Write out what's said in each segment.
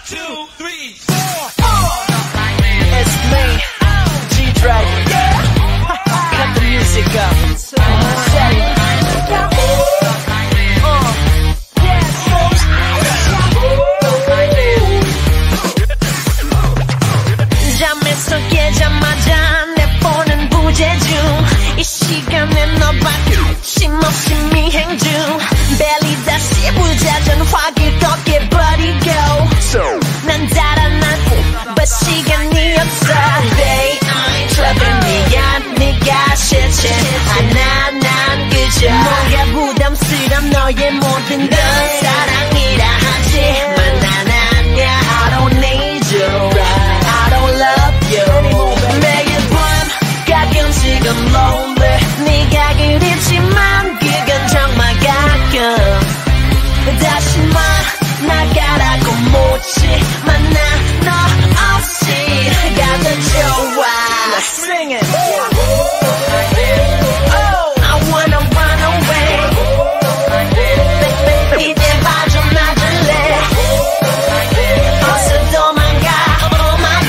2, 3, 4. It's me, G-Dragon. Cut the music up. 잠에서 깨자마자 내 폰은 부재 중. 이 시간에 너밖에 쉼없이 미행 중. 벨리 다시 부자전 화길 걷게 버리고. 난 달아나고 but 시간이 없어. Babe I'm trapping 네가 싫지 않아. 난 그저 뭔가 부담스러운 너의 모든 건 사랑이라 하지만 난 아냐. I don't need you, I don't love you. 매일 밤 가끔씩은 lonely. 네가 그립지만 그건 정말 가끔. 다시 나가라고 묻지 만나 너 없이 가도 좋아. Let's sing it. Oh, I wanna run away. 이제 빠져나갈래. 어서 도망가, oh my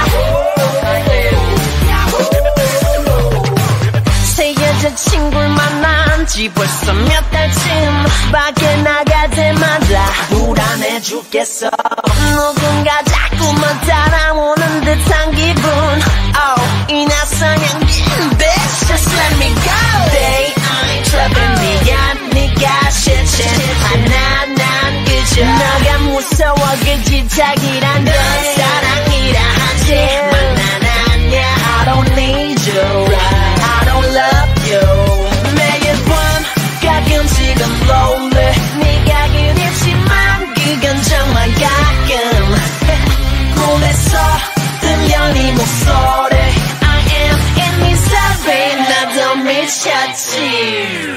God. 새 여자친구를 만난 지 벌써 몇 달쯤. 밖에 나갈 때마다 불안해 죽겠어. 누군가 자꾸만 따라오는 듯한 기분. Oh, 이 낯선 향기는 bitch just let me go. Babe I'm trapping 네가 싫지 않아. 난 그저 너가 무서워 그 집착이란 건 사랑이라 하지만 난 아냐. I don't need you, I don't love you. 매일 밤 가끔씩은 lonely. 네가 그립지만 그건 정말 가끔. 꿈에서 들려 네 목소리. I am in misery. 나도 미쳤지.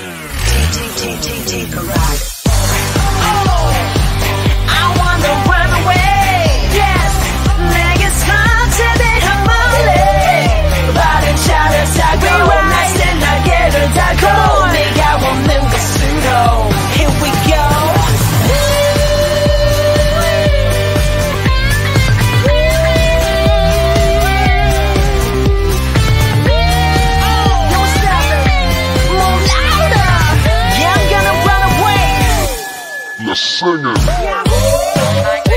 I wanna run away. Yes, 내게 상처된 멀리. 바른 차를 타고 낯선 날개를 달고 네가 없는 곳으로. Here we go. Don't stop it. More louder. Yeah, I'm gonna run away. Let's sing it.